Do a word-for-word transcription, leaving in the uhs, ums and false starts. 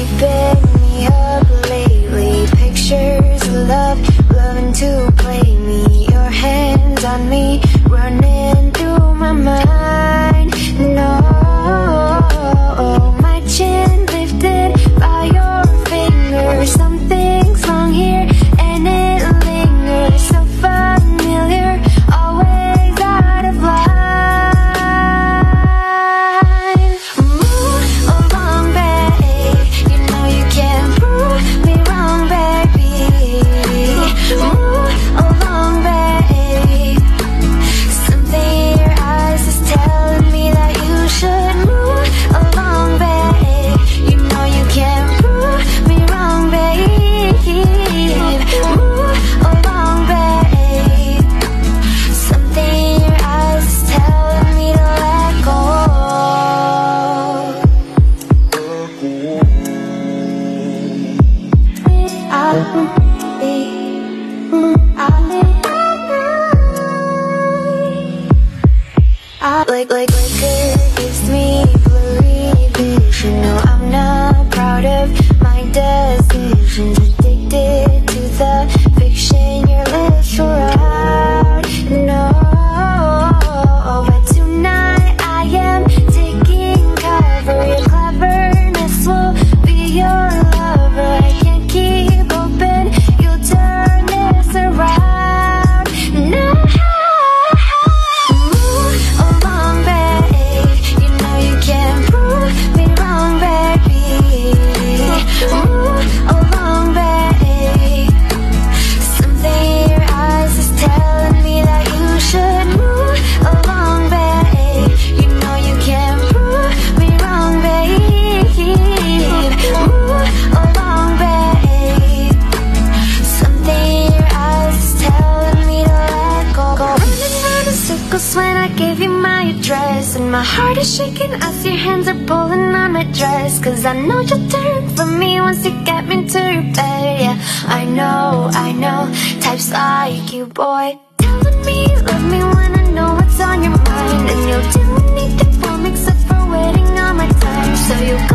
keeping me up lately. Pictures of love, loving to play me. Your hands on me, running through my mind. No, my chin lifted by your fingers. Something's wrong here, and it lingers. So familiar, always out of line. Move along, babe. You know you can't prove me wrong, baby. Move along, babe. Something in your eyes is telling me that you should move along, babe. You know you can't prove me wrong, babe. Move along, babe. Something in your eyes is telling me to let go. I'll be, I'll be, I'll like like liquor gives me blurry vision. No, I'm not proud of my decisions. Addicted to the fiction your lips were out. No, but tonight I am taking cover. Your cleverness will be your lover. I can't keep open. You'll turn this around. No. Move along, babe. You know you can't prove me wrong, baby. Move along, babe. Something in your eyes is telling me that you should move along, babe. You know you can't prove me wrong, babe. Move along, babe. Something in your eyes is telling me to let go. Go running round in circles when I gave you my address, and my heart is shaking as your hands are pulling on my dress. Cause I know you'll turn from me once you get me to your bed. Yeah, I know, I know, types like you, boy. Telling me you love me when I know what's on your mind. And you'll do anything for me except for waiting on my time. So you go